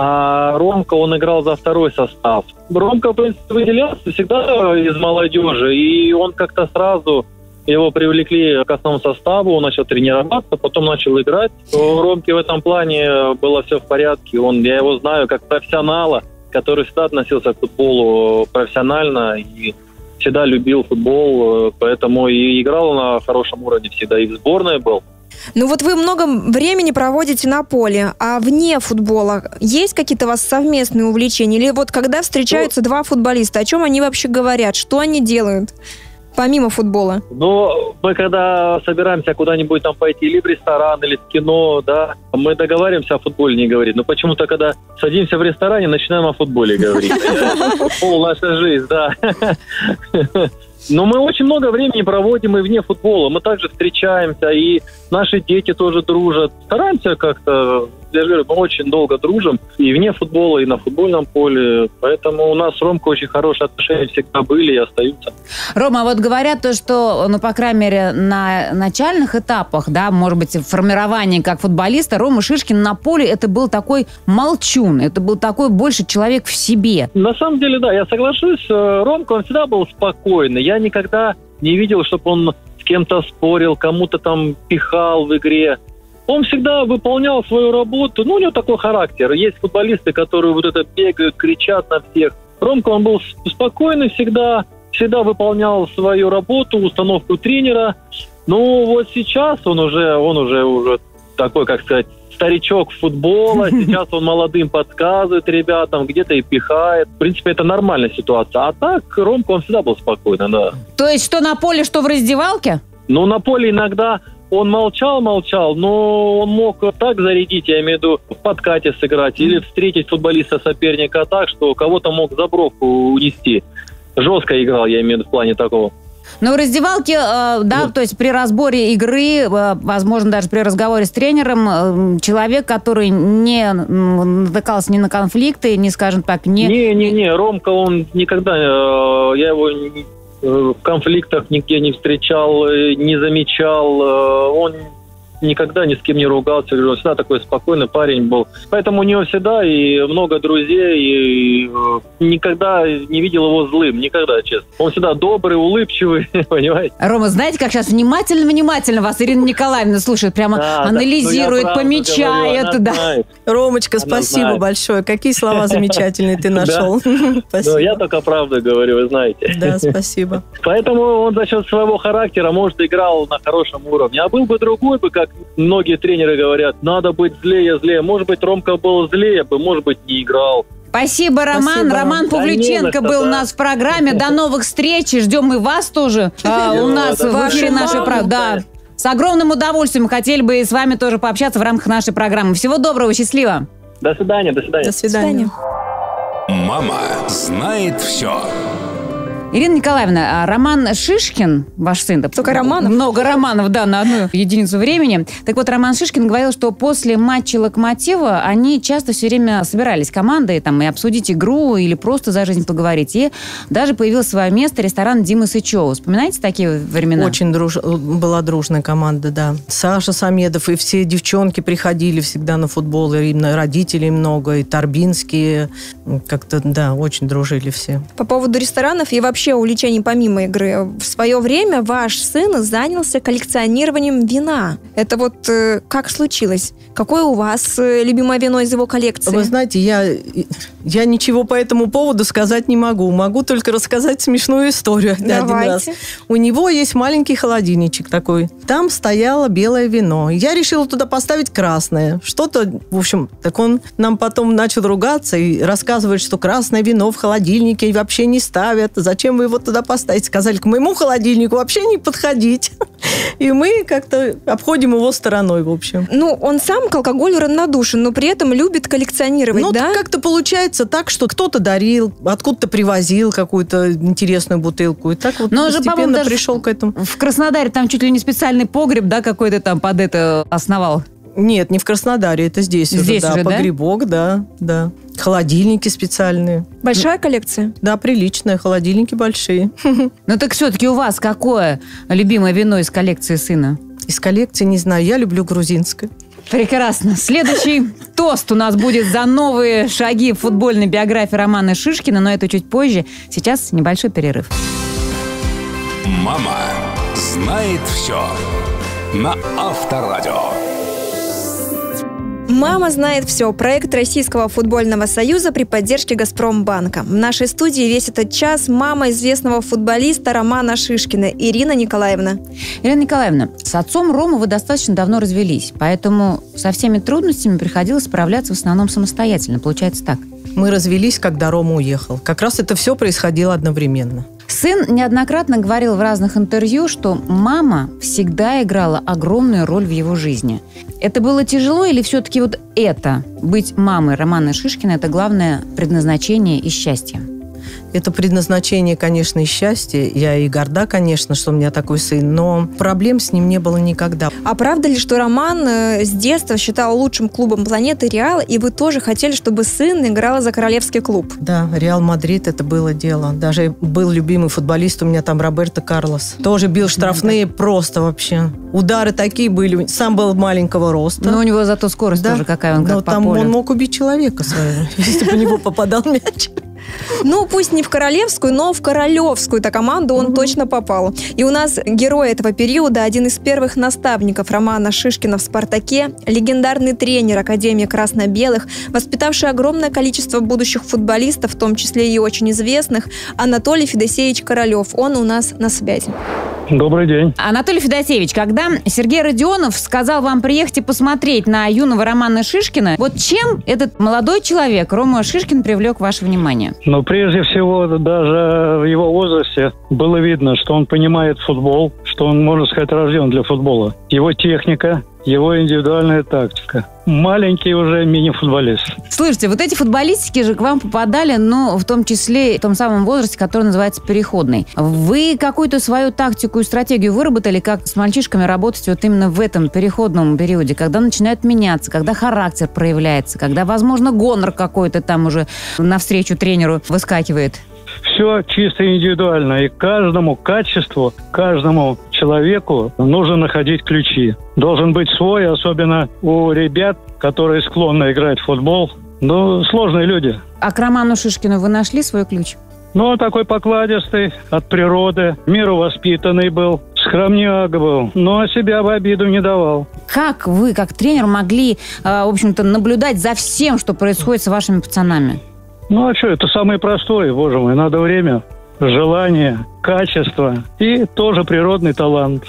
а Ромка, он играл за второй состав. Ромка, в принципе, выделялся всегда из молодежи, и он как-то сразу... Его привлекли к основному составу, он начал тренироваться, потом начал играть. У Ромки в этом плане было все в порядке. Он, я его знаю как профессионала, который всегда относился к футболу профессионально и всегда любил футбол, поэтому и играл на хорошем уровне всегда, и в сборной был. Ну вот вы много времени проводите на поле, а вне футбола есть какие-то у вас совместные увлечения? Или вот когда встречаются ну, два футболиста, о чем они вообще говорят, что они делают? Помимо футбола. Ну, мы когда собираемся куда-нибудь там пойти, или в ресторан, или в кино, да, мы договариваемся о футболе не говорить. Но почему-то, когда садимся в ресторане, начинаем о футболе говорить. Футбол, наша жизнь, да. Но мы очень много времени проводим и вне футбола. Мы также встречаемся, и наши дети тоже дружат. Стараемся как-то, я говорю, мы очень долго дружим и вне футбола, и на футбольном поле. Поэтому у нас с Ромкой очень хорошие отношения всегда были и остаются. Рома, вот говорят то, что, ну, по крайней мере, на начальных этапах, да, может быть, в формировании как футболиста, Рома Шишкин на поле это был такой молчун, это был такой больше человек в себе. На самом деле, да, я соглашусь. Ромка, он всегда был спокойный. Я никогда не видел, чтобы он с кем-то спорил, кому-то там пихал в игре. Он всегда выполнял свою работу. Ну, у него такой характер. Есть футболисты, которые вот это бегают, кричат на всех. Ромка, он был спокойный всегда, всегда выполнял свою работу, установку тренера. Ну, вот сейчас он уже, он уже, уже такой, как сказать, старичок футбола. Сейчас он молодым подсказывает ребятам, где-то и пихает. В принципе, это нормальная ситуация. А так, Ромка, он всегда был спокойный, да. То есть, что на поле, что в раздевалке? Ну, на поле иногда он молчал, молчал, но он мог так зарядить, я имею в виду, в подкате сыграть, или встретить футболиста соперника так, что кого-то мог за бровку унести. Жестко играл, я имею в виду, в плане такого. Но в раздевалке, э, да, то есть при разборе игры, э, возможно, даже при разговоре с тренером, э, человек, который не натыкался ни на конфликты, не, скажем так, не... Не-не-не, Ромка, он никогда, э, я его э, в конфликтах нигде не встречал, э, не замечал, э, он никогда ни с кем не ругался, он всегда такой спокойный парень был. Поэтому у него всегда и много друзей, и э, никогда не видел его злым, никогда, честно. Он всегда добрый, улыбчивый, понимаете? Рома, знаете, как сейчас внимательно-внимательно вас Ирина Николаевна слушает, прямо да, анализирует, да, помечает. говорю, да. Знает. Ромочка, Она спасибо знает. большое. Какие слова замечательные ты нашел. Ну, я только правду говорю, вы знаете. Да, спасибо. Поэтому он за счет своего характера, может, играл на хорошем уровне. А был бы другой бы, как многие тренеры говорят, надо быть злее, злее. Может быть, Ромка был злее бы, может быть, не играл. Спасибо, Роман. Спасибо. Роман Да Павлюченко не за что, был да. у нас в программе. До новых встреч. И ждем и вас тоже а, у нас да, в эфире вашу нашей маму, программы. Да. С огромным удовольствием хотели бы с вами тоже пообщаться в рамках нашей программы. Всего доброго, счастливо. До свидания, до свидания. До свидания. Мама знает все. Ирина Николаевна, а Роман Шишкин, ваш сын, Только романов? Много романов, да, на одну единицу времени. Так вот, Роман Шишкин говорил, что после матча «Локомотива» они часто все время собирались командой там, и обсудить игру или просто за жизнь поговорить. И даже появилось свое место ресторан Димы Сычева. Вспоминаете такие времена? Очень друж... была дружная команда, да. Саша Самедов и все девчонки приходили всегда на футбол, и родителей много, и Торбинские. Как-то, да, очень дружили все. По поводу ресторанов и вообще увлечений помимо игры. В свое время ваш сын занялся коллекционированием вина. Это вот э, как случилось? Какое у вас э, любимое вино из его коллекции? Вы знаете, я, я ничего по этому поводу сказать не могу. Могу только рассказать смешную историю. Давайте. Один раз. У него есть маленький холодильничек такой. Там стояло белое вино. Я решила туда поставить красное. Что-то, в общем, так он нам потом начал ругаться и рассказывать, что красное вино в холодильнике вообще не ставят. Зачем вы его туда поставите? Сказали, к моему холодильнику вообще не подходить. И мы как-то обходим его стороной, в общем. Ну, он сам к алкоголю равнодушен, но при этом любит коллекционировать, Ну, да? как-то получается так, что кто-то дарил, откуда-то привозил какую-то интересную бутылку. И так вот Но он же, по-моему, постепенно даже пришел к этому. В Краснодаре там чуть ли не специальный погреб, да, какой-то там под это основал. Нет, не в Краснодаре, это здесь, Здесь уже, да. уже, да? Погребок, да, да. Холодильники специальные. Большая коллекция? Да, приличные, холодильники большие. Ну так все-таки у вас какое любимое вино из коллекции сына? Из коллекции, не знаю, я люблю грузинское. Прекрасно. Следующий тост у нас будет за новые шаги в футбольной биографии Романа Шишкина, но это чуть позже. Сейчас небольшой перерыв. Мама знает все. На Авторадио. «Мама знает все» – проект Российского футбольного союза при поддержке «Газпромбанка». В нашей студии весь этот час мама известного футболиста Романа Шишкина Ирина Николаевна. Ирина Николаевна, с отцом Ромы вы достаточно давно развелись, поэтому со всеми трудностями приходилось справляться в основном самостоятельно. Получается так? Мы развелись, когда Рома уехал. Как раз это все происходило одновременно. Сын неоднократно говорил в разных интервью, что мама всегда играла огромную роль в его жизни. Это было тяжело или все-таки вот это, быть мамой Романа Шишкина, это главное предназначение и счастье? Это предназначение, конечно, и счастье. Я и горда, конечно, что у меня такой сын, но проблем с ним не было никогда. А правда ли, что Роман с детства считал лучшим клубом планеты Реал, и вы тоже хотели, чтобы сын играл за королевский клуб? Да, Реал Мадрид, это было дело. Даже был любимый футболист у меня там, Роберто Карлос. Тоже бил штрафные просто вообще. Удары такие были. Сам был маленького роста. Но у него зато скорость да. тоже какая, он как но по там полю. Он мог убить человека своего, если бы у него попадал мяч. Ну, пусть не в королевскую, но в королевскую-то команду он mm-hmm. точно попал. И у нас герой этого периода, один из первых наставников Романа Шишкина в «Спартаке», легендарный тренер Академии красно-белых, воспитавший огромное количество будущих футболистов, в том числе и очень известных, Анатолий Федосеевич Королев. Он у нас на связи. Добрый день. Анатолий Федосеевич, когда Сергей Родионов сказал вам приехать и посмотреть на юного Романа Шишкина, вот чем этот молодой человек, Рома Шишкин, привлек ваше внимание? Ну, прежде всего, даже в его возрасте было видно, что он понимает футбол, что он, можно сказать, рожден для футбола. Его техника, его индивидуальная тактика. Маленький уже мини-футболист. Слушайте, вот эти футболистики же к вам попадали, ну, в том числе в том самом возрасте, который называется переходный. Вы какую-то свою тактику и стратегию выработали, как с мальчишками работать вот именно в этом переходном периоде, когда начинают меняться, когда характер проявляется, когда, возможно, гонор какой-то там уже навстречу тренеру выскакивает? Все чисто индивидуально. И каждому качеству, каждому человеку нужно находить ключи. Должен быть свой, особенно у ребят, которые склонны играть в футбол. Ну, сложные люди. А к Роману Шишкину вы нашли свой ключ? Ну, он такой покладистый, от природы, миру воспитанный был, скромняк был, но себя в обиду не давал. Как вы, как тренер, могли, в общем-то, наблюдать за всем, что происходит с вашими пацанами? Ну, а что, это самое простое, боже мой. Надо время, желание, качество и тоже природный талант.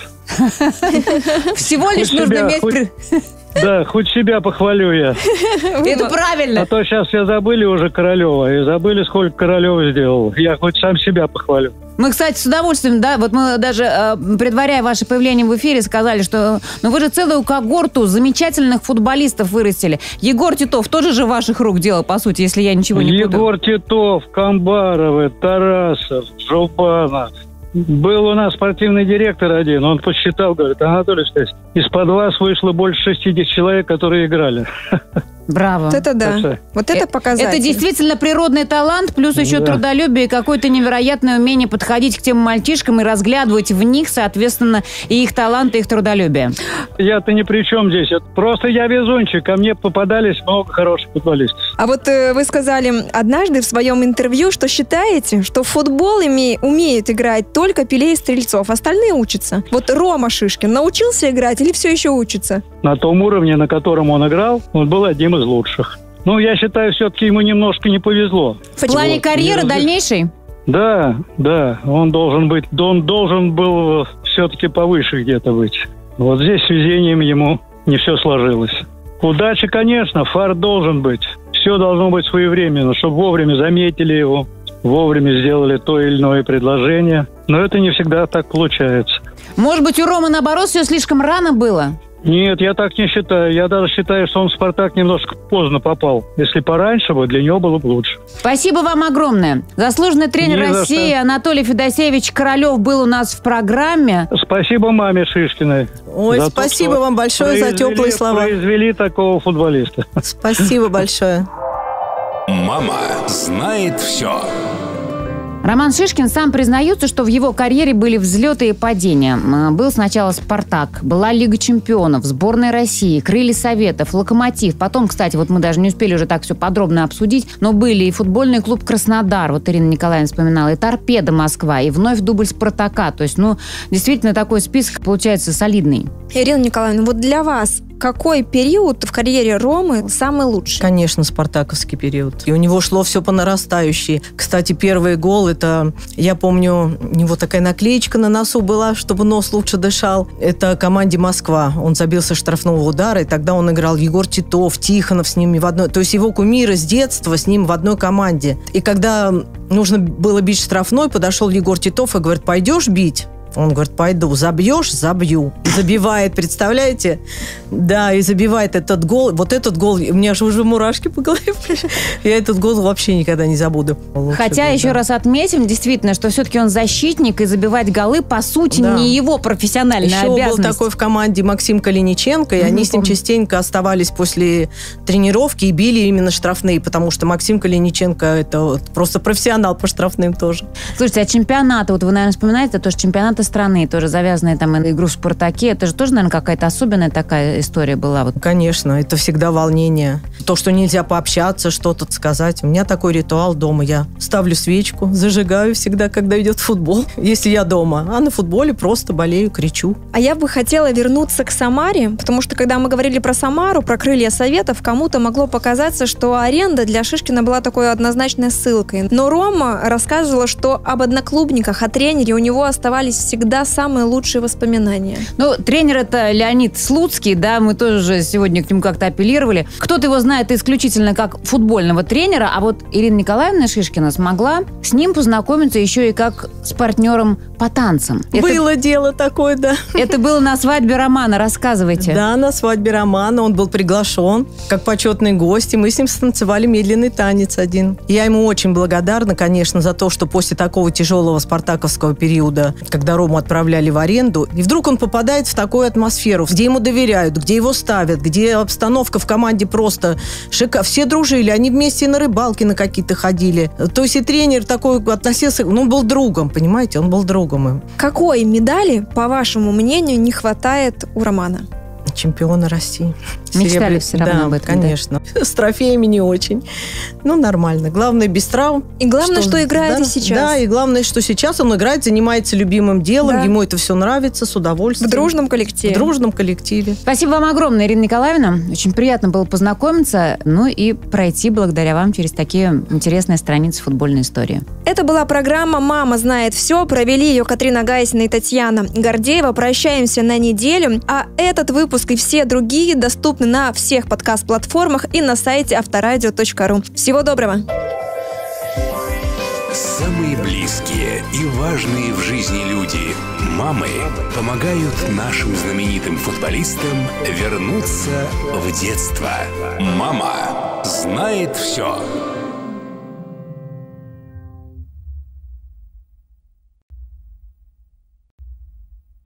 Всего лишь нужно иметь... Да, хоть себя похвалю я. Это правильно. А то сейчас все забыли уже Королева, и забыли, сколько Королева сделал. Я хоть сам себя похвалю. Мы, кстати, с удовольствием, да, вот мы даже, э, предваряя ваше появление в эфире, сказали, что ну вы же целую когорту замечательных футболистов вырастили. Егор Титов тоже же ваших рук дело, по сути, если я ничего не путаю. Егор Титов, Камбаровы, Тарасов, Жупанов. Был у нас спортивный директор один, он посчитал, говорит, Анатолий Стасович, из-под вас вышло больше шестьдесят человек, которые играли. Браво. Вот это да. Это, вот это показатель. Это действительно природный талант, плюс еще да. трудолюбие и какое-то невероятное умение подходить к тем мальчишкам и разглядывать в них, соответственно, и их талант, и их трудолюбие. Я-то ни при чем здесь. Это просто я везунчик. Ко мне попадались много хороших футболистов. А вот э, вы сказали однажды в своем интервью, что считаете, что в футбол име... умеют играть только Пеле и Стрельцов, остальные учатся. Вот Рома Шишкин научился играть или все еще учится? На том уровне, на котором он играл, он был одним из лучших. Ну, я считаю, все-таки ему немножко не повезло. В плане вот. карьеры не дальнейшей? Да, да. Он должен быть, он должен был все-таки повыше где-то быть. Вот здесь с везением ему не все сложилось. Удача, конечно, фарт должен быть. Все должно быть своевременно, чтобы вовремя заметили его, вовремя сделали то или иное предложение. Но это не всегда так получается. Может быть, у Ромы, наоборот, все слишком рано было? Нет, я так не считаю. Я даже считаю, что он в «Спартак» немножко поздно попал. Если пораньше бы, для него было бы лучше. Спасибо вам огромное. Заслуженный тренер Не России Анатолий Федосеевич Королев был у нас в программе. Спасибо маме Шишкиной. Ой, спасибо то, вам большое за теплые слова. Произвели такого футболиста. Спасибо большое. Мама знает все. Роман Шишкин сам признается, что в его карьере были взлеты и падения. Был сначала «Спартак», была Лига чемпионов, сборная России, «Крылья Советов», «Локомотив». Потом, кстати, вот мы даже не успели уже так все подробно обсудить, но были и футбольный клуб «Краснодар», вот Ирина Николаевна вспоминала, и «Торпедо Москва», и вновь дубль «Спартака». То есть, ну, действительно такой список получается солидный. Ирина Николаевна, вот для вас какой период в карьере Ромы самый лучший? Конечно, спартаковский период. И у него шло все по нарастающей. Кстати, первый гол, это, я помню, у него такая наклеечка на носу была, чтобы нос лучше дышал. Это команде «Москва». Он забился штрафного удара, и тогда он играл Егор Титов, Тихонов с ними в одной... То есть его кумиры с детства с ним в одной команде. И когда нужно было бить штрафной, подошел Егор Титов и говорит, пойдешь бить? Он говорит, пойду. Забьешь? Забью. Забивает, представляете? Да, и забивает этот гол. Вот этот гол, у меня же уже мурашки по голове пришли. Я этот гол вообще никогда не забуду. Лучше Хотя, гол, еще да. раз отметим, действительно, что все-таки он защитник, и забивать голы, по сути, Да. не его профессиональная Еще обязанность. был такой в команде Максим Калиниченко, и Мгм, они с ним помню. частенько оставались после тренировки и били именно штрафные, потому что Максим Калиниченко это вот просто профессионал по штрафным тоже. Слушайте, а чемпионаты, вот вы, наверное, вспоминаете, это тоже чемпионаты страны, тоже завязанные там на игру в «Спартаке», это же тоже, наверное, какая-то особенная такая история была. Вот. Конечно, это всегда волнение. То, что нельзя пообщаться, что-то сказать. У меня такой ритуал дома. Я ставлю свечку, зажигаю всегда, когда идет футбол, если я дома. А на футболе просто болею, кричу. А я бы хотела вернуться к Самаре, потому что, когда мы говорили про Самару, про крылья Советов, кому-то могло показаться, что аренда для Шишкина была такой однозначной ссылкой. Но Рома рассказывала, что об одноклубниках, о тренере у него оставались всегда самые лучшие воспоминания. Ну, тренер это Леонид Слуцкий, да, мы тоже сегодня к нему как-то апеллировали. Кто-то его знает исключительно как футбольного тренера, а вот Ирина Николаевна Шишкина смогла с ним познакомиться еще и как с партнером по танцам. Это, Было дело такое, да. это было на свадьбе Романа, рассказывайте. Да, на свадьбе Романа он был приглашен как почетный гость, и мы с ним станцевали медленный танец один. Я ему очень благодарна, конечно, за то, что после такого тяжелого спартаковского периода, когда Рому отправляли в аренду, и вдруг он попадает в такую атмосферу, где ему доверяют, где его ставят, где обстановка в команде просто шика. Все дружили, они вместе на рыбалки на какие-то ходили. То есть и тренер такой относился, ну, он был другом, понимаете, он был другом им. Какой медали, по вашему мнению, не хватает у Романа? Чемпиона России. Мечтали Серебря- все равно да, об этом, да? конечно. С трофеями не очень. Ну, нормально. Главное, без травм. И главное, что, играет да, и сейчас. Да, и главное, что сейчас он играет, занимается любимым делом, Да. ему это все нравится, с удовольствием. В дружном коллективе. В дружном коллективе. Спасибо вам огромное, Ирина Николаевна. Очень приятно было познакомиться, ну и пройти благодаря вам через такие интересные страницы футбольной истории. Это была программа «Мама знает все». Провели ее Катрина Гайсина и Татьяна Гордеева. Прощаемся на неделю. А этот выпуск и все другие доступны на всех подкаст-платформах и на сайте авторадио точка ру. Всего доброго! Самые близкие и важные в жизни люди – мамы – помогают нашим знаменитым футболистам вернуться в детство. Мама знает все.